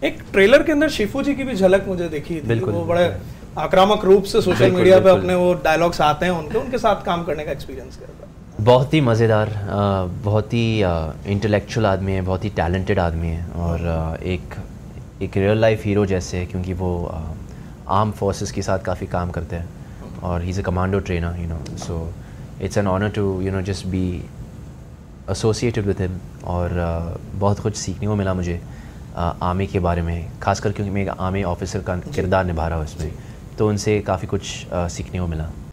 एक ट्रेलर के अंदर शिफू जी की भी झलक मुझे दिखी थी, बिल्कुल, वो बड़े आक्रामक रूप से सोशल बिल्कुल, मीडिया पे बिल्कुल। अपने वो डायलॉग्स आते हैं उनके साथ काम करने का एक्सपीरियंस कैसा था? बहुत ही मज़ेदार, बहुत ही इंटेलेक्चुअल आदमी है, बहुत ही टैलेंटेड आदमी है और एक रियल लाइफ हीरो जैसे है, क्योंकि वो आर्म फोर्सेस के साथ काफ़ी काम करते हैं और he is a commando trainer, you know, so it's an honour to you know just be associated with him. और बहुत कुछ सीखने को मिला मुझे आर्मी के बारे में, खासकर क्योंकि मैं एक आर्मी ऑफिसर का किरदार निभा रहा हूँ इसमें, तो उनसे काफ़ी कुछ सीखने को मिला।